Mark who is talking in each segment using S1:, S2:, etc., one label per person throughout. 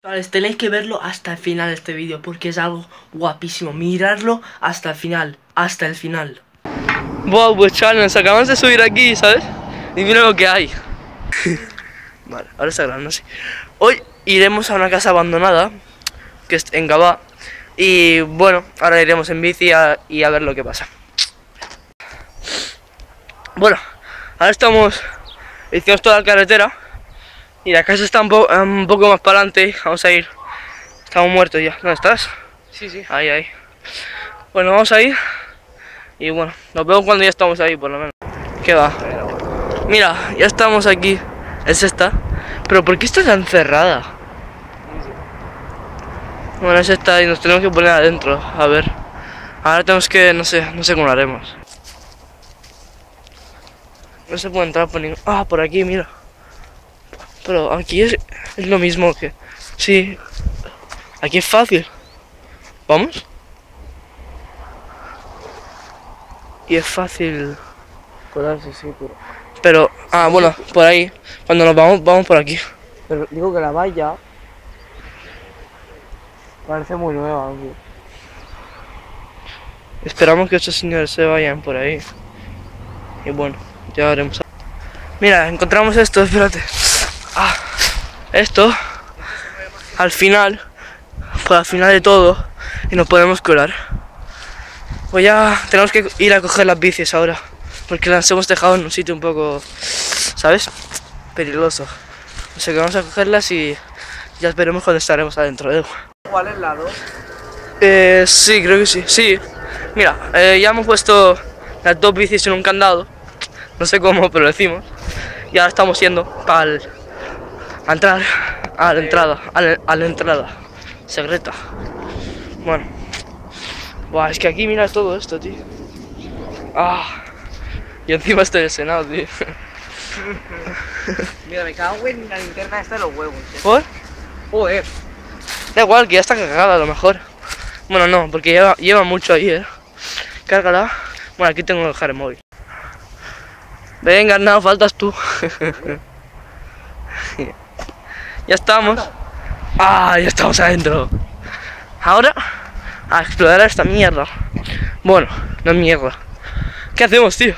S1: Chavales, tenéis que verlo hasta el final de este vídeo porque es algo guapísimo. Miradlo hasta el final, hasta el final. Wow, pues chavales, nos acabamos de subir aquí, ¿sabes? Y mira lo que hay. Vale, ahora está grabando así. Hoy iremos a una casa abandonada, que es en Gavà. Y bueno, ahora iremos en bici y a ver lo que pasa. Bueno, ahora hicimos toda la carretera. Y la casa está un poco más para adelante. Vamos a ir. Estamos muertos ya. ¿Dónde estás?
S2: Sí.
S1: Ahí. Bueno, vamos a ir. Y bueno, nos vemos cuando ya estamos ahí, por lo menos. ¿Qué va? Mira, ya estamos aquí. Es esta. Pero ¿por qué está tan cerrada? Bueno, es esta y nos tenemos que poner adentro. A ver. Ahora tenemos que... No sé cómo lo haremos. No se puede entrar por ningún... Ah, por aquí, mira. Pero aquí es lo mismo que... Sí. Aquí es fácil. ¿Vamos? Y es fácil...
S2: Colarse, sí,
S1: Pero... Ah, bueno, por ahí. Cuando nos vamos por aquí.
S2: pero digo que la valla parece muy nueva, tío.
S1: Esperamos que estos señores se vayan por ahí. Y bueno, ya haremos. Mira, encontramos esto, espérate. Ah, esto. Al final de todo. Y nos podemos colar. Pues ya tenemos que ir a coger las bicis ahora. Porque las hemos dejado en un sitio un poco, ¿sabes? Peligroso. O sea que vamos a cogerlas y ya veremos cuando estaremos adentro.
S2: ¿Cuál es la 2?
S1: Sí, creo que sí. Sí. Mira, ya hemos puesto las dos bicis en un candado. No sé cómo, pero lo decimos. Y ahora estamos yendo a la entrada secreta. Bueno. Buah, es que aquí mira todo esto, tío. Ah. Y encima estoy lesionado, tío.
S2: Mira, me cago en la linterna esta de los huevos.
S1: ¿Por?
S2: Joder.
S1: Da igual, que ya está cargada a lo mejor. Bueno, no, porque lleva mucho ahí, Cárgala. Bueno, aquí tengo que dejar el móvil. Venga, no, faltas tú. Ya estamos. Ah, ya estamos adentro. Ahora, a explorar esta mierda. Bueno, no es mierda. ¿Qué hacemos, tío?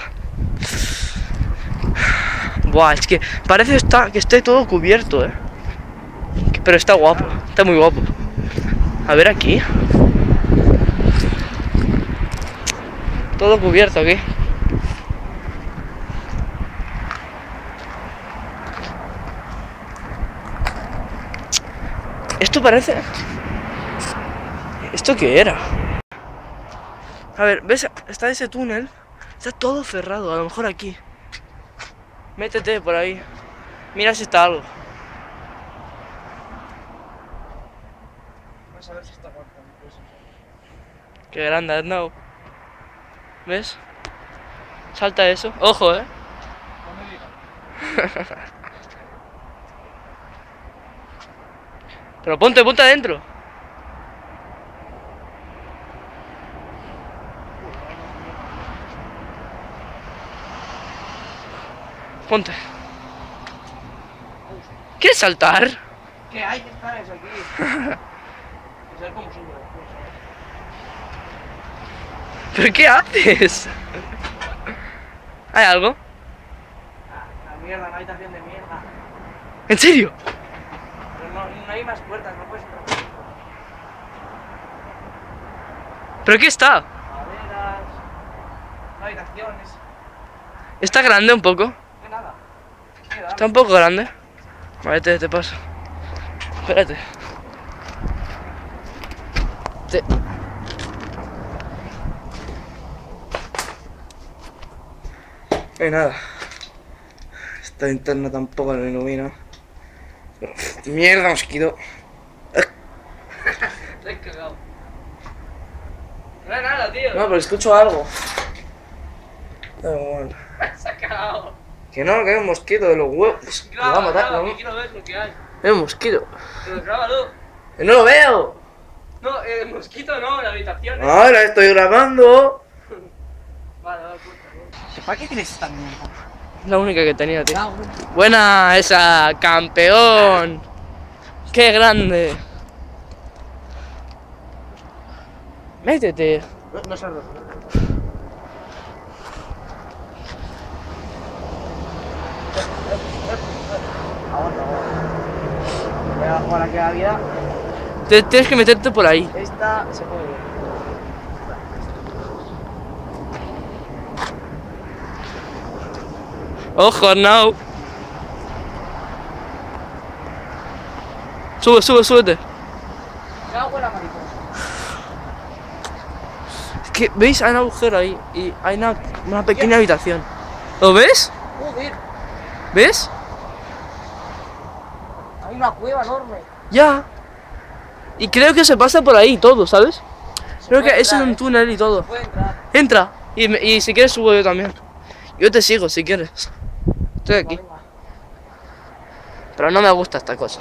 S1: Buah, es que parece que esté todo cubierto, Pero está guapo, está muy guapo. A ver aquí. Todo cubierto aquí. Esto parece... ¿Esto qué era? A ver, ¿ves? Está ese túnel. Está todo cerrado, a lo mejor aquí. Métete por ahí. Mira si está algo.
S2: Vamos a ver si está guapo.
S1: Qué grande, no. ¿Ves? Salta eso. Ojo,
S2: No me digas.
S1: Pero ponte adentro. Ponte. ¿Quieres saltar?
S2: ¿Qué hay que estar eso aquí? A ver cómo sube.
S1: ¿Pero qué haces? ¿Hay algo?
S2: La mierda, una habitación de mierda.
S1: ¿En serio?
S2: Pero no hay más puertas, no puedes entrar.
S1: ¿Pero qué está?
S2: Maderas, habitaciones,
S1: ¿Está grande un poco?
S2: no nada. Mira,
S1: Está un poco grande. Vale, te paso. Espérate. Nada. Esta linterna tampoco lo ilumina. Pero, mierda, mosquito.
S2: te he cagado. No hay nada, tío.
S1: No, pero escucho algo. Da igual.
S2: Se ha cagado.
S1: Que no, que hay un mosquito de los huevos. Me va a matar,
S2: Graba,
S1: ¿no?
S2: que quiero ver lo que hay.
S1: Hay un mosquito.
S2: Pero grábalo.
S1: ¡Que no lo veo!
S2: No, el mosquito no, la habitación.
S1: Ahora estoy grabando.
S2: Vale, cuenta. ¿Para qué tienes esta mierda?
S1: La única que tenía, tío. Buena esa, campeón. ¡Qué grande! Métete.
S2: No se roto. Aguanta, aguanta. Voy a jugar aquí a la vida.
S1: Tienes que meterte por ahí.
S2: Esta se puede ver.
S1: Ojo, Arnau. Súbete.
S2: Me hago la mariposa.
S1: Es que, ¿veis? Hay un agujero ahí y hay una pequeña habitación. ¿Lo ves?
S2: Joder,
S1: ¿Ves?
S2: hay una cueva enorme.
S1: Ya. Y creo que se pasa por ahí todo, ¿sabes? Creo que
S2: puede
S1: eso es
S2: entrar,
S1: un túnel y todo.
S2: Puede entrar.
S1: Entra. Y si quieres subo yo también. Yo te sigo si quieres. Estoy aquí.
S2: Venga.
S1: Pero no me gusta esta cosa.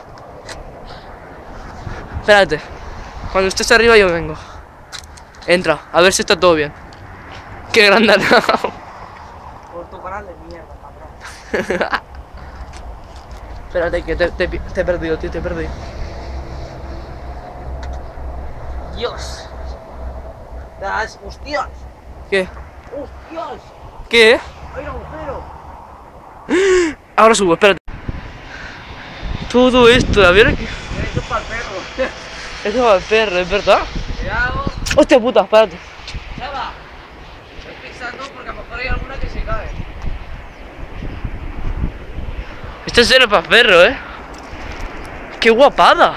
S1: Espérate. Cuando estés arriba yo vengo. Entra, a ver si está todo bien. Qué grande Arnau.
S2: Por tu canal de mierda, cabrón.
S1: Espérate que te he perdido, tío, te he perdido.
S2: Dios. Das, hostias.
S1: ¿Qué?
S2: Hostias.
S1: ¿Qué?
S2: Hay un agujero.
S1: Ahora subo, espérate. Todo esto, a ver aquí.
S2: Esto es para el perro.
S1: Eso va al perro, ¿es verdad?
S2: Cuidado.
S1: Hostia puta, espérate.
S2: Chava. Estoy pisando porque a lo mejor hay alguna que se cae.
S1: Esto es serio para perro, ¡Qué guapada!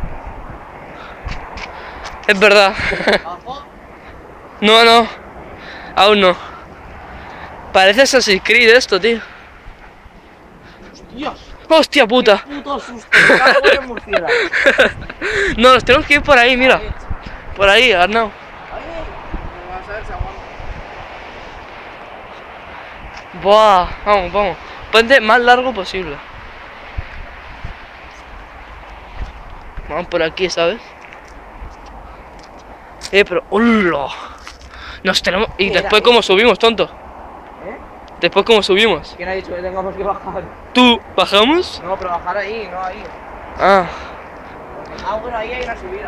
S1: Es verdad.
S2: Abajo.
S1: No. Aún no. Parece Assassin's Creed esto, tío.
S2: Hostias.
S1: ¡Hostia puta!
S2: Puto susto. Me cago en el murciélago.
S1: No, nos tenemos que ir por ahí, mira. Por ahí, Arnau.
S2: Vamos a ver si aguanta.
S1: Buah, vamos. Puente más largo posible. Vamos por aquí, ¿sabes? Pero... ¡Hola! Nos tenemos... ¿Y
S2: Mira,
S1: después cómo subimos, tonto?
S2: ¿Eh?
S1: ¿Después cómo subimos?
S2: ¿Quién ha dicho que tengamos que bajar?
S1: ¿Tú? ¿Bajamos?
S2: No, pero bajar ahí, no ahí.
S1: Ah.
S2: Ah, bueno, ahí hay una subida.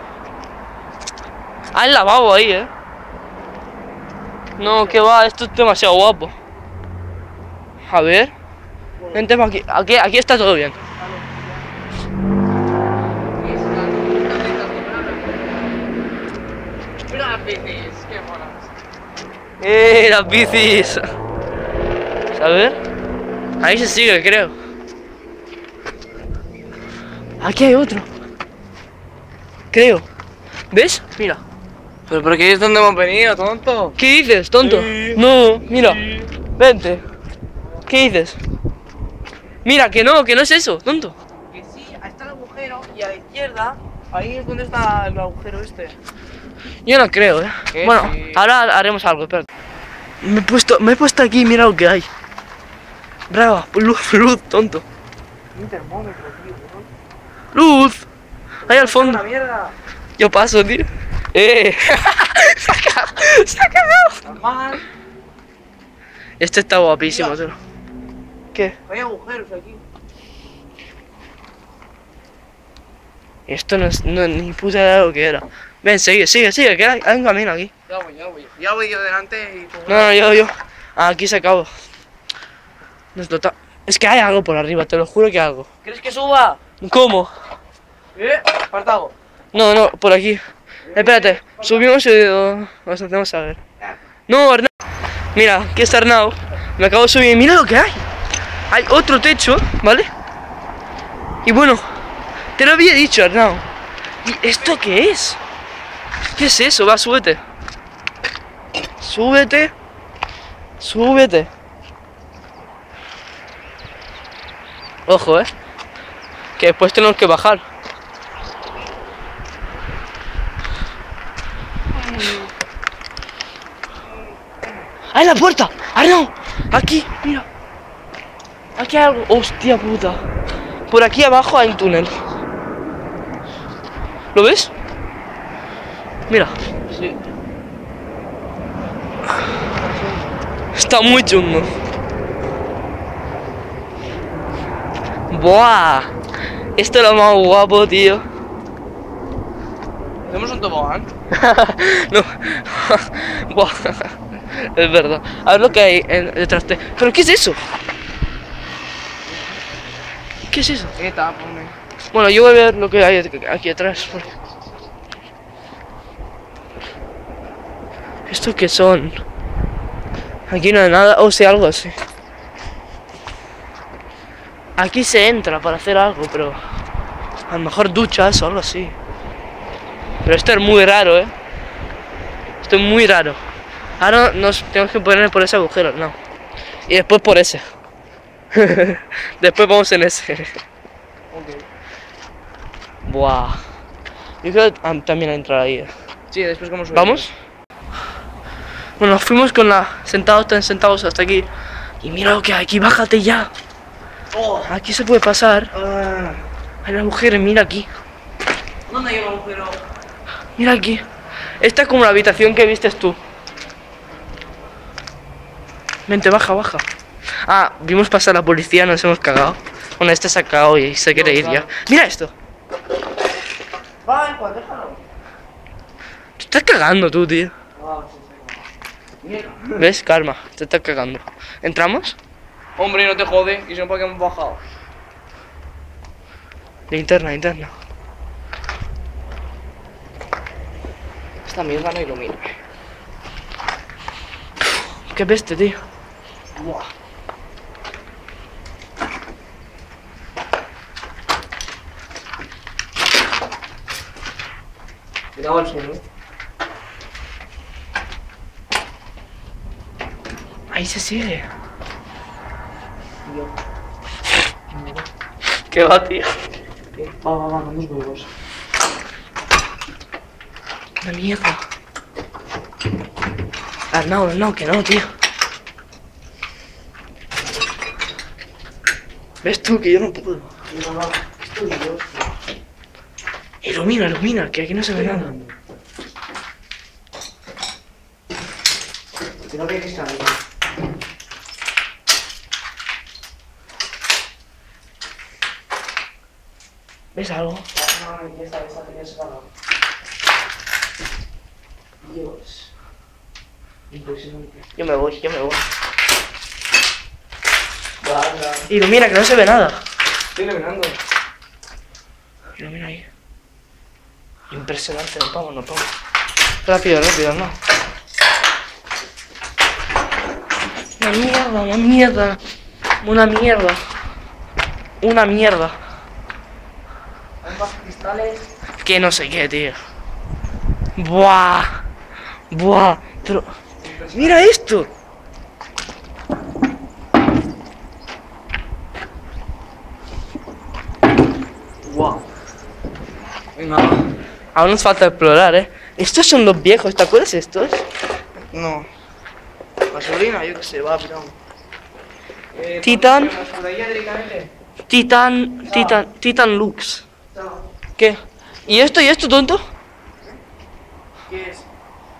S1: Ah, el lavabo ahí, No, que va, esto es demasiado guapo. A ver. Vente para aquí. Aquí está todo bien.
S2: Mira las bicis, qué monas.
S1: Las bicis. A ver. Ahí se sigue, creo. Aquí hay otro. Creo. ¿Ves? Mira.
S2: Pero por aquí es donde hemos venido, tonto.
S1: ¿Qué dices, tonto?
S2: Sí.
S1: No, mira. Vente. ¿Qué dices? Mira, que no es eso, tonto.
S2: Que sí, ahí está el agujero y a la izquierda, ahí es donde está el agujero este.
S1: Yo no creo,
S2: Que
S1: Bueno,
S2: sí.
S1: ahora haremos algo, espérate. Me he puesto aquí, mira lo que hay. Bravo, luz, tonto.
S2: Un termómetro, tío.
S1: Luz. Ahí al
S2: Una
S1: fondo.
S2: mierda.
S1: Yo paso, tío. Se ha cagado.
S2: Normal.
S1: Este está guapísimo, tío. ¿Qué?
S2: Hay agujeros aquí.
S1: Esto no es ni puta idea de lo que era. Ven, sigue, que hay un camino aquí.
S2: Ya voy yo delante y tú.
S1: No, yo. Aquí se acabó. Es que hay algo por arriba, te lo juro que hay algo.
S2: ¿Quieres que suba?
S1: ¿Cómo?
S2: Apartado.
S1: No, por aquí. Espérate, subimos y nos hacemos a ver. No, Arnau. Mira, aquí está Arnau. Me acabo de subir. Mira lo que hay. Hay otro techo, ¿vale? Y bueno, te lo había dicho, Arnau. ¿Y esto qué es? ¿Qué es eso? Va, súbete. Súbete. Ojo, que después tenemos que bajar. ¡Ahí la puerta! ¡Arnau! Aquí, mira. Aquí hay algo. ¡Hostia puta! Por aquí abajo hay un túnel. ¿Lo ves? Mira.
S2: Sí.
S1: Está muy chungo. ¡Buah! Esto es lo más guapo, tío.
S2: ¿Hacemos un tobogán?
S1: No. Buah. Es verdad. A ver lo que hay detrás de... ¿Pero qué es eso? ¿Qué es eso?
S2: Pone.
S1: Bueno, yo voy a ver lo que hay aquí atrás. ¿Esto qué son? Aquí no hay nada, o sea, algo así. Aquí se entra para hacer algo, pero... A lo mejor duchas o algo así. Pero esto es muy raro, ¿eh? Esto es muy raro. Ahora nos tenemos que poner por ese agujero, no. Y después por ese. Después vamos en ese.
S2: Ok.
S1: Buah. Yo quiero también entrar ahí.
S2: Sí, después cómo subimos.
S1: ¿Vamos? Bueno, nos fuimos con la... tan sentados hasta aquí. Y mira lo que hay aquí, bájate ya.
S2: Oh.
S1: Aquí se puede pasar. Hay un agujero, mira aquí.
S2: ¿Dónde hay un agujero?
S1: Mira aquí. Esta es como la habitación que vistes tú. Vente, baja, baja. Ah, vimos pasar la policía, nos hemos cagado. Bueno, este se ha cagado y se quiere ir
S2: claro.
S1: ya. Mira esto.
S2: Vale, pues déjalo.
S1: Te estás cagando tú, tío.
S2: Mira.
S1: ¿Ves? Calma, te estás cagando. ¿Entramos?
S2: Hombre, no te jode, y si no, ¿para qué hemos bajado?
S1: Linterna, linterna.
S2: Esta mierda no ilumina.
S1: Qué peste, tío.
S2: Buah. Cuidado el suelo,
S1: Ahí se sigue.
S2: Yo.
S1: ¿Qué va, tío?
S2: Va, con los huevos.
S1: Una mierda. Ah, no, que no, tío. ¿Ves tú que yo no puedo?
S2: No, estoy yo.
S1: Ilumina, ilumina, que aquí no se ve nada.
S2: Creo que está bien.
S1: ¿Ves algo?
S2: No, esta tenía cerrada. Dios. Impresionante.
S1: Yo me voy.
S2: Guarda.
S1: Ilumina, que no se ve nada.
S2: Estoy iluminando.
S1: Ilumina ahí. Impresionante, nos vamos. Rápido, no. Una mierda.
S2: Hay más cristales.
S1: Que no sé qué, tío. Buah. Pero... ¡Mira esto!
S2: Wow. Venga.
S1: Aún nos falta explorar, ¿eh? Estos son los viejos, ¿te acuerdas de estos?
S2: No. Gasolina, yo qué sé, va, pero...
S1: Titan.
S2: directamente.
S1: Titan Lux. ¿Qué? ¿Y esto, tonto?
S2: ¿Qué es?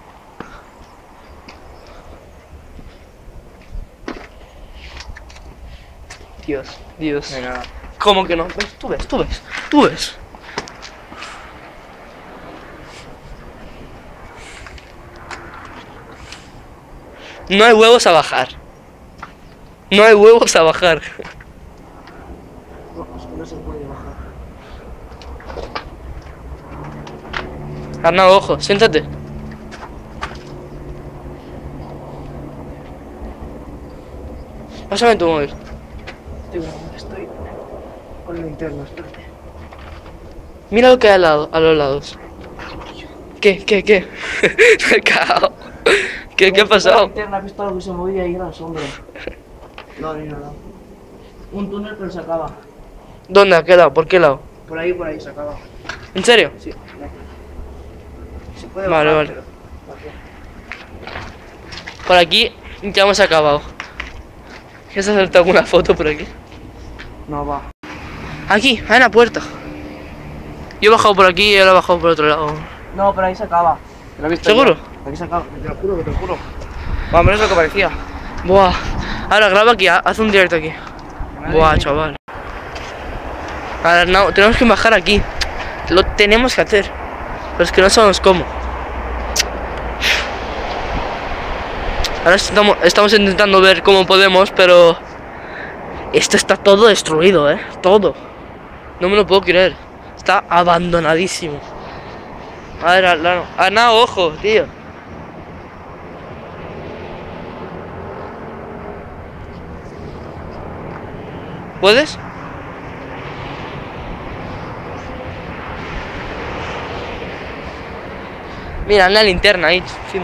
S1: Dios.
S2: Venga.
S1: ¿Cómo que no? ¿Ves? Tú ves. No hay huevos a bajar.
S2: No, es que no se puede bajar.
S1: Arnau, ojo, siéntate. Pásame tu móvil.
S2: Estoy con la linterna, espérate.
S1: Mira lo que hay a los lados. ¿Qué? Me he cagado. ¿Qué ha
S2: La
S1: pasado?
S2: linterna, he visto algo que se movía y era sombra. No, ni nada. Un túnel, pero se acaba.
S1: ¿Dónde? ¿A qué lado? ¿Por qué lado?
S2: Por ahí se acaba.
S1: ¿En serio?
S2: Sí. Se puede
S1: Vale,
S2: bajar,
S1: vale.
S2: pero...
S1: Por aquí ya hemos acabado. ¿Quieres hacerte alguna foto por aquí?
S2: No va.
S1: Aquí, hay una puerta. Yo he bajado por aquí y él ha bajado por otro lado.
S2: No, pero ahí se acaba. ¿Te lo he visto?
S1: ¿Seguro?
S2: Yo. Aquí se acaba, te lo juro. Bueno, menos lo que parecía.
S1: Buah. Ahora graba aquí, haz un directo aquí. Buah, chaval. Ahora no, tenemos que bajar aquí. Lo tenemos que hacer. Pero es que no sabemos cómo. Ahora estamos intentando ver cómo podemos, pero... Esto está todo destruido, todo. No me lo puedo creer. Está abandonadísimo. A ver, Arnau, ojo, tío. ¿Puedes? Mira, una linterna ahí, encima.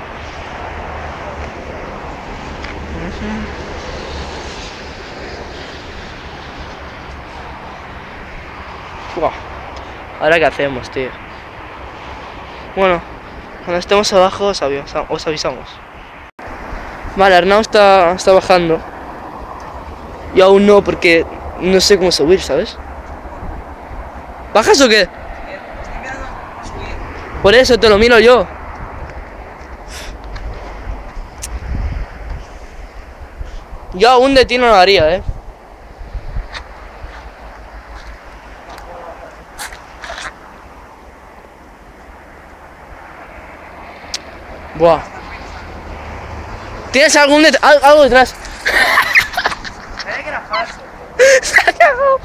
S1: Wow. Ahora qué hacemos, tío. Bueno, cuando estemos abajo os avisamos. Vale, Arnau está bajando. Yo aún no, porque no sé cómo subir, ¿sabes? ¿Bajas o qué? Por eso te lo miro yo. Yo aún de ti no lo haría, Buah. ¿Tienes algo detrás?
S2: Sabía que era falso.
S1: Se ha cagado.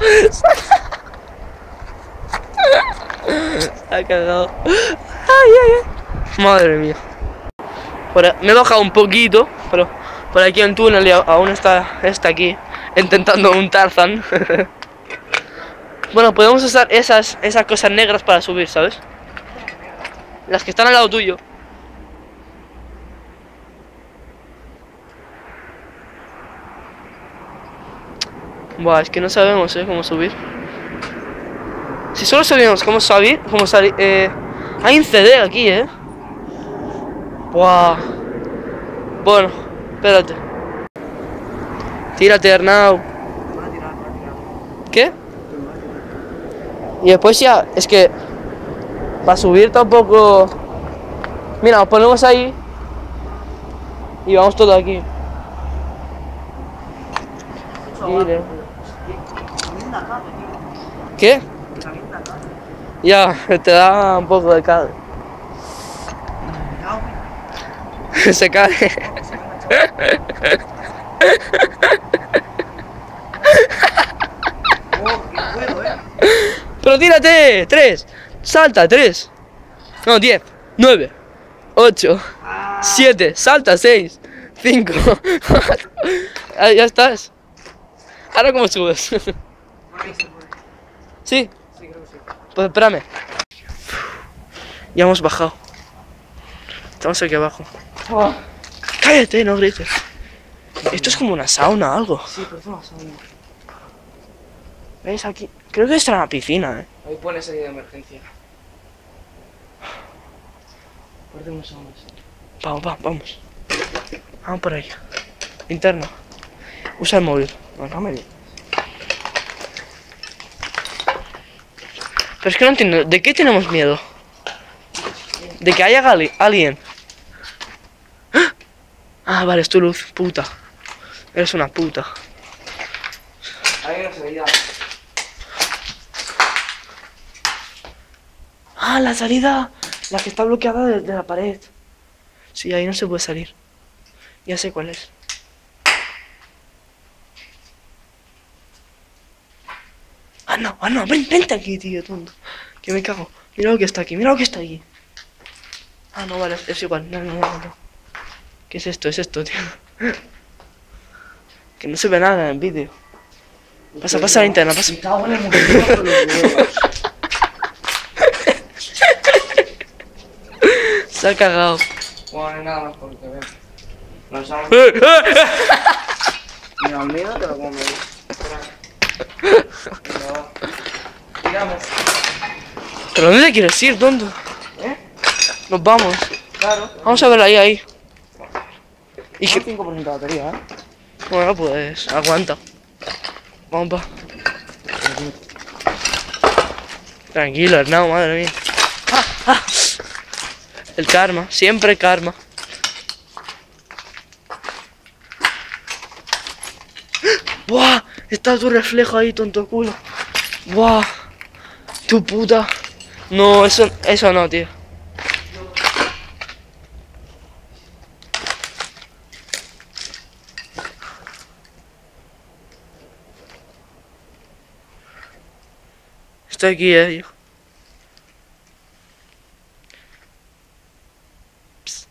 S1: Se ha cagado. Ay. Madre mía. Me he bajado un poquito, pero por aquí en túnel y aún está aquí intentando un Tarzan. Bueno, podemos usar esas cosas negras para subir, ¿sabes? Las que están al lado tuyo. Buah, es que no sabemos, cómo subir. Si solo sabíamos cómo salir, hay un CD aquí, Buah. Bueno, espérate. Tírate, Arnau. ¿Qué? Y después ya, es que para subir tampoco... Mira, nos ponemos ahí y vamos todo aquí. Mire. ¿Qué? Ya, te da un poco de calor. Se cae. Pero tírate, 3, salta, 3. No, 10, 9, 8, 7, salta, 6, 5, 4. Ya estás. Ahora cómo subes. ¿Sí?
S2: Sí, creo que sí.
S1: Pues espérame. Ya hemos bajado. Estamos aquí abajo.
S2: Oh.
S1: Cállate, no grites. Esto es como una sauna o algo.
S2: Sí, pero es una sauna.
S1: ¿Veis aquí? Creo que está en la piscina,
S2: Ahí pone salida de emergencia. Parece una sauna.
S1: Vamos. Vamos por ahí. Linterna. Usa el móvil.
S2: No me digas.
S1: Pero es que no entiendo. ¿De qué tenemos miedo? ¿De que haya alguien? Ah, vale, es tu luz, puta. Eres una puta.
S2: Hay una salida.
S1: Ah, la salida. La que está bloqueada de la pared. Sí, ahí no se puede salir. Ya sé cuál es. Ah, no, vente aquí, tío, tonto. Que me cago. Mira lo que está aquí, Ah, no, vale, es igual. No. ¿Qué es esto? Es esto, tío. Que no se ve nada en el vídeo. Pasa la linterna, pasa.
S2: Me cago en el museo con los huevos.
S1: Se ha cagado.
S2: Bueno, no hay nada más porque veo. Nos vamos. Mira, el mío te lo como medio. Tiramos.
S1: ¿Pero dónde te quieres ir, tonto? Nos vamos.
S2: Claro.
S1: Vamos a ver ahí. Y que...
S2: 5% de batería,
S1: Bueno, pues aguanta. Vamos pa. Tranquilo, Arnau, madre mía. El karma, siempre karma. ¡Buah! Está tu reflejo ahí, tonto culo. Buah. Tu puta. No, eso no, tío. Estoy aquí, hijo. Psst.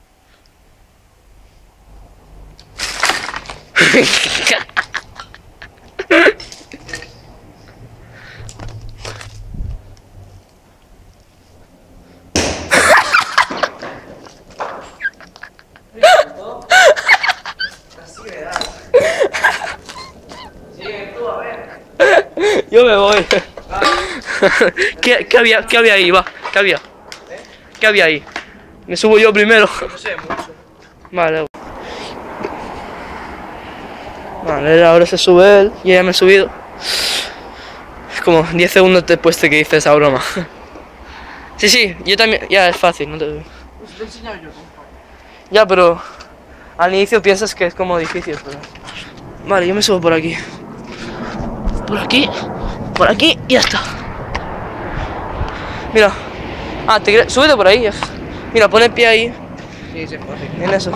S1: Yo me voy. ¿Qué había ahí? Va, ¿qué había? ¿Qué había ahí? Me subo yo primero.
S2: No sé mucho.
S1: Vale. Vale, ahora se sube él. Yo ya me he subido. Es como 10 segundos después de que hice esa broma. Sí, yo también. Ya es fácil, no te.
S2: Pues te he enseñado yo, compa.
S1: Ya, pero al inicio piensas que es como difícil, pero... Vale, yo me subo por aquí. Por aquí y ya está. Mira. Ah, súbete por ahí. Mira, pon el pie ahí.
S2: Sí, sí, es fácil.
S1: En eso.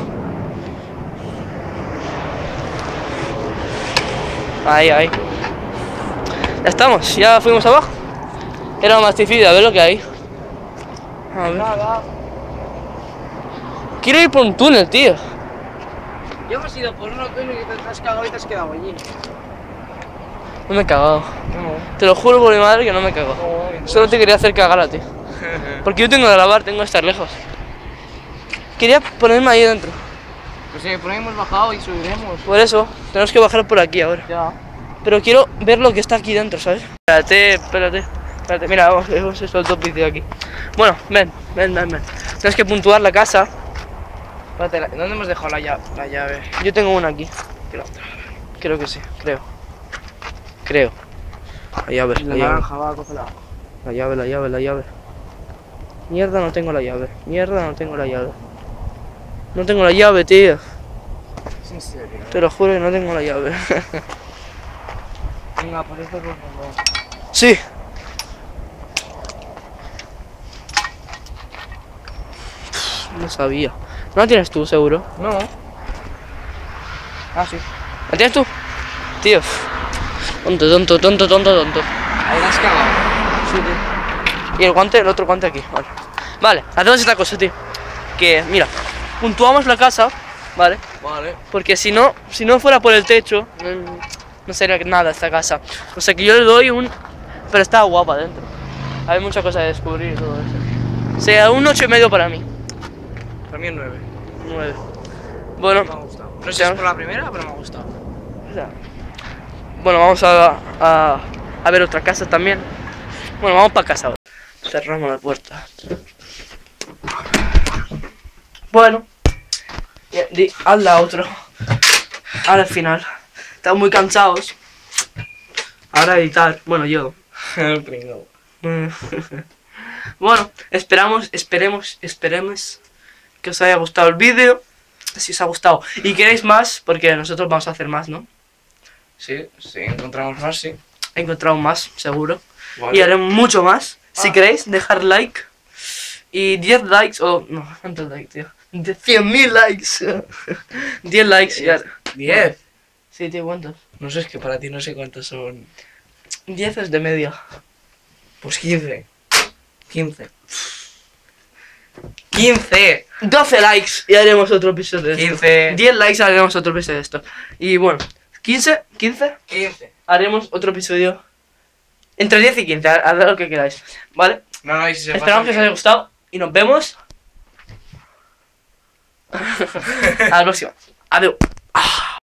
S1: Ahí. Ya estamos, ya fuimos abajo. Era más difícil, a ver lo que hay. A ver.
S2: Nada.
S1: Quiero ir por un túnel, tío.
S2: Yo hemos ido por uno túnel y te has cagado y te has quedado allí.
S1: No me he cagado.
S2: No.
S1: Te lo juro por mi madre que no me he cagado. Solo te quería hacer cagar a ti. Porque yo tengo que grabar, tengo que estar lejos. Quería ponerme ahí dentro.
S2: Pues sí, por ahí hemos bajado y subiremos.
S1: Por eso, tenemos que bajar por aquí ahora.
S2: Ya.
S1: Pero quiero ver lo que está aquí dentro, ¿sabes? Espérate. Mira, hemos hecho el top vídeo aquí. Bueno, ven. Tienes que puntuar la casa.
S2: Espérate, ¿dónde hemos dejado la llave?
S1: Yo tengo una aquí.
S2: ¿Qué la otra?
S1: Creo que sí, creo. La llave.
S2: La naranja, va, cógela.
S1: La llave. Mierda, no tengo la llave. No tengo la llave, tío.
S2: Es en serio.
S1: Te lo juro que no tengo la llave.
S2: Venga, por esto por favor.
S1: Sí. No sabía. ¿No la tienes tú, seguro?
S2: No. Ah, sí.
S1: ¿La tienes tú? Tío. Tonto.
S2: Ahí la has cagado.
S1: Sí, tío. Y el otro guante aquí. Vale, hacemos esta cosa, tío. Que, mira, puntuamos la casa, ¿vale?
S2: Vale.
S1: Porque si no fuera por el techo, no sería nada esta casa. O sea que yo le doy un... Pero está guapa dentro. Hay muchas cosas de descubrir y todo eso. O sea, un 8,5 para mí.
S2: También 9.
S1: 9. Bueno,
S2: Me ha gustado. No sé si es por la primera, pero me ha gustado.
S1: bueno, vamos a ver otra casa también. Bueno, vamos para casa ahora. Cerramos la puerta. Bueno, hazla otro. Ahora al final. Estamos muy cansados. Ahora editar. Bueno, yo.
S2: El pringao.
S1: Bueno, esperemos que os haya gustado el vídeo. Si os ha gustado y queréis más, porque nosotros vamos a hacer más, ¿no?
S2: Sí, encontramos más, sí.
S1: He encontrado más, seguro.
S2: Vale.
S1: Y haremos mucho más. Si queréis, dejar like. Y 10 likes, no, ¿cuántos likes, tío? 100.000 likes. 10 likes y
S2: 10.
S1: Sí, tío, ¿cuántos?
S2: No sé, es que para ti no sé cuántos son.
S1: 10 es de media.
S2: Pues 15. 15.
S1: 12 likes y haremos otro episodio de esto.
S2: 15.
S1: 10 likes y haremos otro episodio de esto. Y bueno, 15 haremos otro episodio. Entre 10 y 15, haz lo que queráis, ¿vale?
S2: No, y si se
S1: Esperamos que os haya gustado y nos vemos. A la próxima. Adiós.